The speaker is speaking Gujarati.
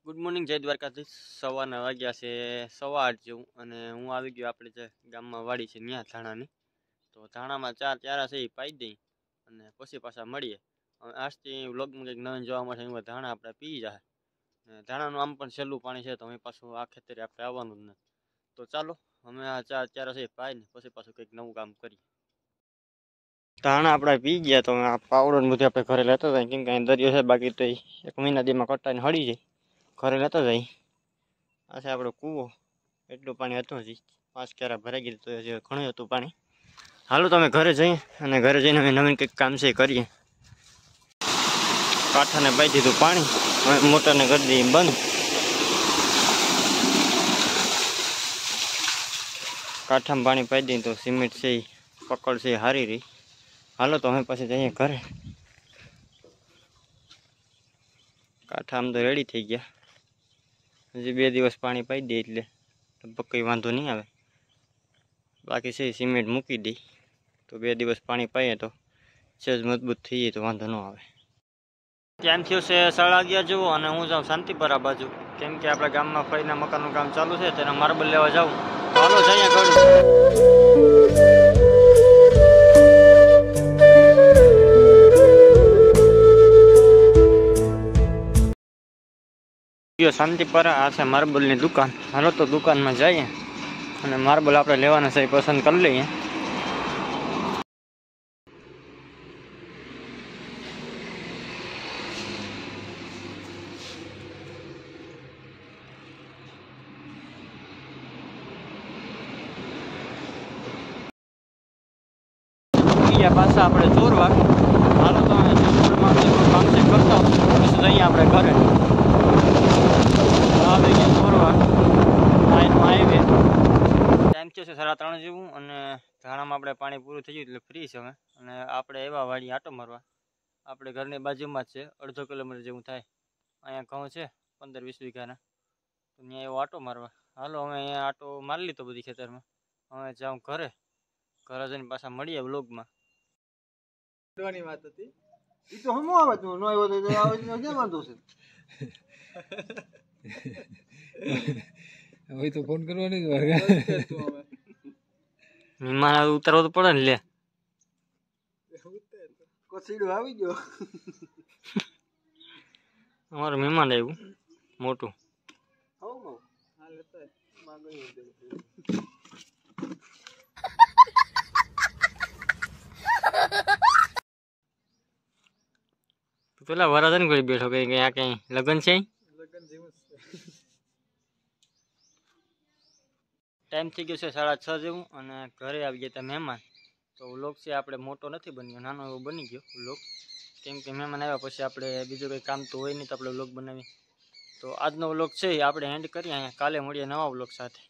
ગુડ મોર્નિંગ, જય દ્વારકાધીશ। સવારના વાગ્યા છે 8:15 જેવું અને હું આવી ગયો આપણે જે ગામમાં વાડી છે ત્યાં ધાણાની। તો ધાણામાં 4 ચારા છે એ પાઈ દઈ અને પછી પાછા મળીએ। આજથી વ્લોગમાં કંઈક નવીન જોવા મળશે। એમાં ધાણા આપણે પી જાય અને ધાણાનું આમ પણ છેલ્લું પાણી છે તો અહીં પાછું આ ખેતરે આપણે આવવાનું જ નથી। તો ચાલો અમે આ 4 ચારા છે પાઈને પછી પાછું કંઈક નવું કામ કરીએ। ધાણા આપણે પી ગયા તો આ પાવડો ને બધું આપણે ઘરે લેતા હતા, કેમ કે અહીં દરિયો છે, બાકી તો 1 મહિના દીમાં કટાઈને હળી જાય। ઘરે લેતા જાય આ છે આપણો કૂવો, એટલું પાણી હતું હજી 5 ક્યારા ભરાઈ ગયું તો હજી ઘણું હતું પાણી। હાલો તમે ઘરે જઈએ અને ઘરે જઈને અમે નવીન કંઈક કામ છે કરીએ। કાંઠાને પાઈ દીધું પાણી, હવે મોટરને કરી દઈએ બંધ। કાંઠામાં પાણી પાઈ દઈએ તો સિમેન્ટ છે એ પકડ છે એ હારી રહી। હાલો તો અમે પછી જઈએ ઘરે। કાંઠા આમ તો રેડી થઈ ગયા, હજી 2 દિવસ પાણી પાઈ દે એટલે લગભગ કંઈ વાંધો નહીં આવે। બાકી છે સિમેન્ટ મૂકી દઈ તો 2 દિવસ પાણી પાઈએ તો સહેજ મજબૂત થઈ જાય તો વાંધો ન આવે। ટાઈમ થયો છે 11:30 જેવો અને હું જાઉં શાંતિપરા બાજુ, કેમ કે આપણા ગામમાં ફરીના મકાનનું કામ ચાલુ છે, તેના માર્બલ લેવા જાઉં। તો હાલો જઈએ ઘરે। શાંતિપરા આ છે માર્બલની દુકાન। હાલો તો દુકાનમાં જઈએ અને માર્બલ આપણે લેવાના છે પસંદ કરી લઈએ। પાછા આપણે ચોરવા। હાલો તો કામ છે કરતો પછી જઈએ આપણે ઘરે। આવી ગયા ચોરવા, હાઈવે ટાઈમ થયો છે 3:30 જેવું અને ધાણામાં આપણે પાણી પૂરું થઈ ગયું એટલે ફ્રી છે હવે। અને આપણે એવા વાડી આટો મારવા, આપણે ઘરની બાજુમાં જ છે, 1/2 કિલોમીટર જેવું થાય। અહીંયા ઘઉં છે 15-20 વીઘાના, તો ત્યાં એવો આટો મારવા। હાલો હવે અહીંયા આટો મારી લીધો બધી ખેતરમાં, હવે જાઉં ઘરે જઈને પાછા મળીએ વ્લોગમાં। વાત હતી ઈ તો હમો આવે તું નો આવ્યો તો આવે તો ક્યાં વાંધો છે? હવે તો ફોન કરવાની જ વાર તું હવે મહેમાન ઉતારવો તો પડે ને લે। કોસીડો આવી ગયો અમારું મહેમાન આવ્યું મોટું। હમો હાલ તો માંગણી પેલા વરાધન કરી બેઠો કે આ કઈ લગ્ન છે? લગન જેવું ટાઈમ થઈ ગયો છે 6:30 જેવું અને ઘરે આવી ગયા હતા મહેમાન। તો વ્લોગ છે આપણે મોટો નથી બન્યો, નાનો એવો બની ગયો વ્લોગ, કેમ કે મહેમાન આવ્યા પછી આપણે બીજું કંઈ કામ તો હોય નહીં તો આપણે વ્લોગ બનાવીએ। તો આજનો વ્લોગ છે એ આપણે એન્ડ કરીએ અહીંયા, કાલે મળીએ નવા વ્લોગ સાથે।